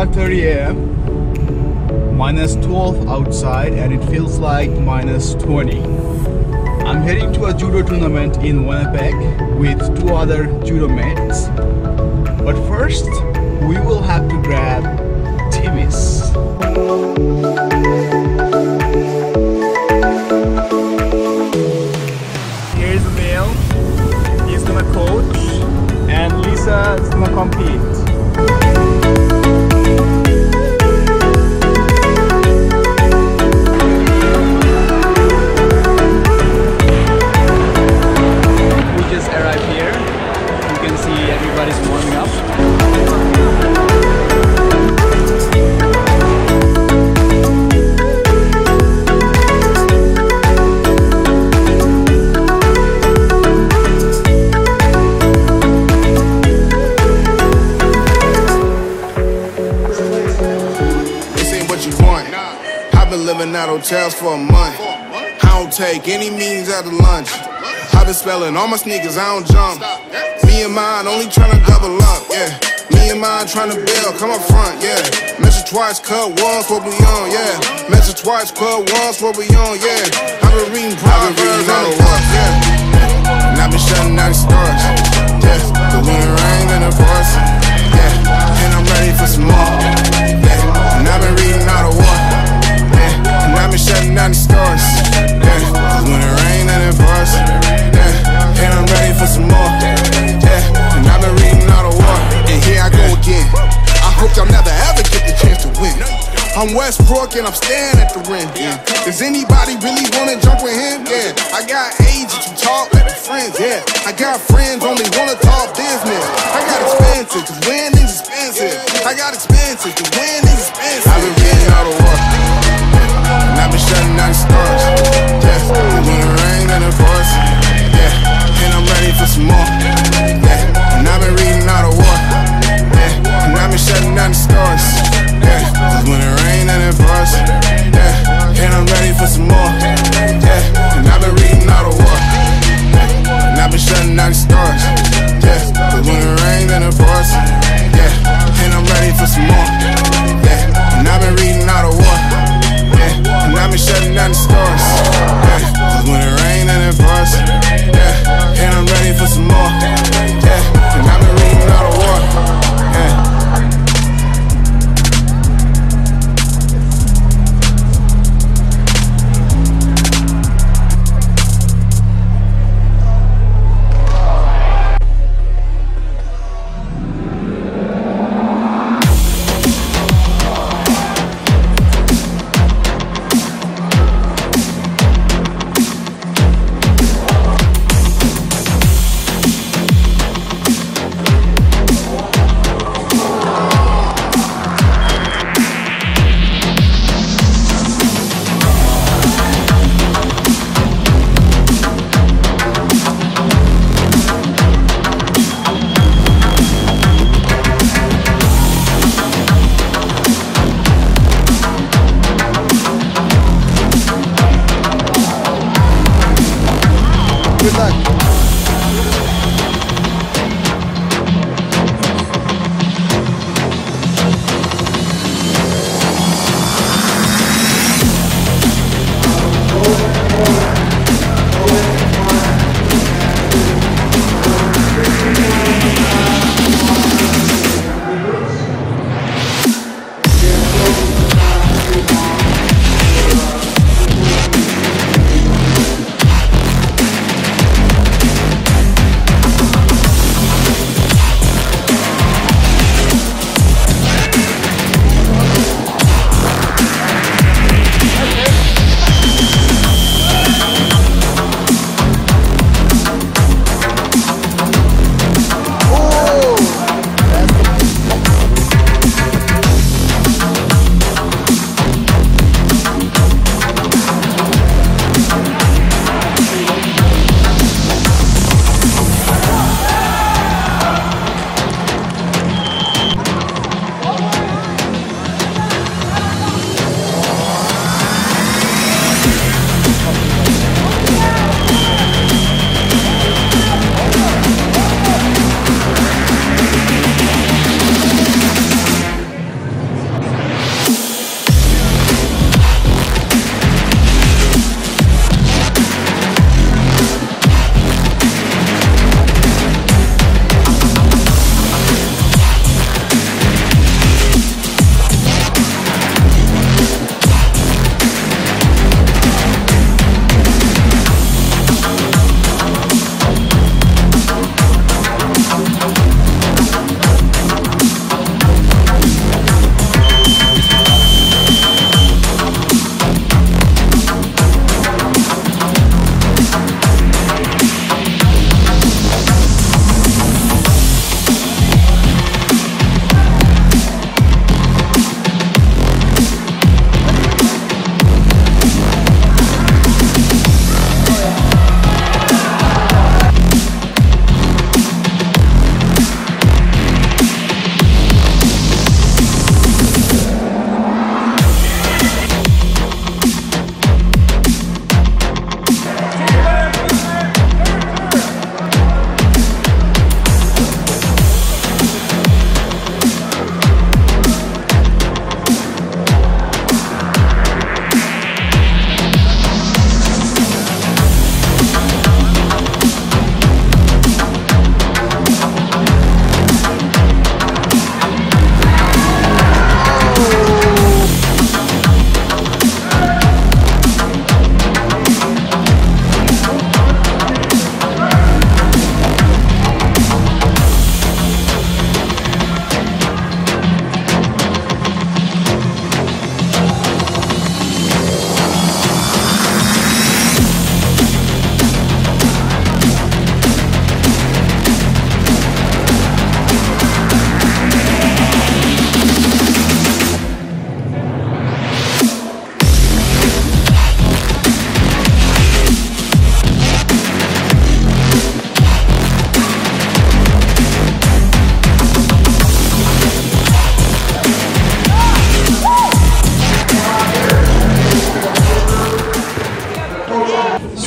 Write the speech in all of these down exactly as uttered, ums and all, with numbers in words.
five thirty a m minus twelve outside, and it feels like minus twenty. I'm heading to a judo tournament in Winnipeg with two other judo mates. But first, we will have to grab Timmy's. Here's Bill. He's gonna coach, and Lisa is gonna compete. Everybody's warming up. This ain't what you want. I've been living at hotels for a month. I don't take any means out of lunch. I've been spelling all my sneakers, I don't jump. Me and mine only tryna double up, yeah. Me and mine tryna build, come up front, yeah. Measure twice, cut once, what we on, yeah. Measure twice, cut once, what we on, yeah. I've been reading Proverbs on the walk, yeah. And I've been shutting down the stars, yeah. The wind, rain, and the forest, yeah. And I'm ready for some more, yeah. And I've been reading all the war, yeah. And I've been shutting down the stars, yeah. The wind, rain, and the forest, yeah. And I'm ready for some more. And I've been reading all the war, and here I go again. I hope y'all never ever get the chance to win. I'm Westbrook and I'm staying at the rim. Yeah. Does anybody really wanna jump with him? Yeah. I got agents who talk like friends. Yeah. I got friends only wanna talk business. I got expensive, cause winning's expensive. I got expensive, cause winning's expensive. I've been reading all the war, and I've been shutting down the stars. Yeah. The wind, rain, and the forest. Yeah. And I'm ready for some more. Yeah. And I've been reading all the war. Yeah. And I've been shutting down the stars. Yeah. Cause when it rain and it pours. Yeah. And I'm ready for some more. Yeah. And I've been reading all the war. Yeah. And I've been shutting down the stars. Yeah. Cause when it rain and it pours. Yeah. And I'm ready for some more. Yeah. And I've been reading all the war. Yeah. And I've been shutting down the stars. Yeah. Cause when it rain and it pours. Yeah. And I'm ready for some more. Yeah. And I've been reading all the war. Yeah. Good luck.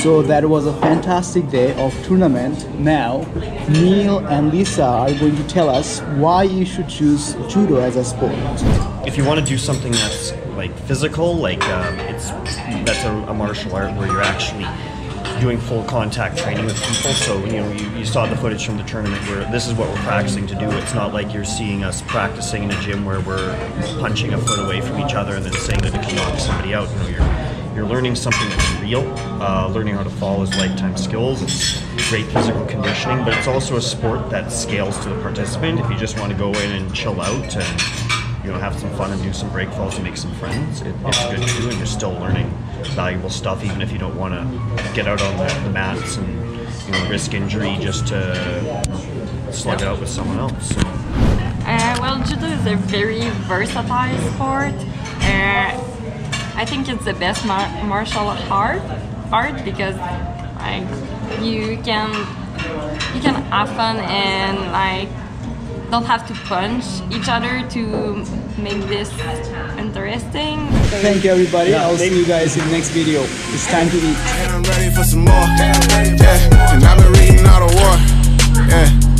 So that was a fantastic day of tournament. Now Neil and Lisa are going to tell us why you should choose judo as a sport. If you want to do something that's like physical, like um, it's that's a, a martial art where you're actually doing full contact training with people. So you know you, you saw the footage from the tournament where this is what we're practicing to do. It's not like you're seeing us practicing in a gym where we're punching a foot away from each other and then saying that it can knock somebody out. You know, you're you're learning something that's real. Uh, learning how to fall is lifetime skills. It's great physical conditioning, but it's also a sport that scales to the participant. If you just want to go in and chill out and you know have some fun and do some break falls and make some friends, it, it's good too, and you're still learning valuable stuff even if you don't want to get out on the, the mats and you know risk injury just to slug it out with someone else. So. Uh, well, judo is a very versatile sport. Uh, I think it's the best mar martial art art because like you can you can have fun and like don't have to punch each other to make this interesting. Thank you everybody. Yeah, I'll see you guys in the next video. It's time to eat. And I'm ready for some more. Yeah, and I've been reading all the war. Yeah.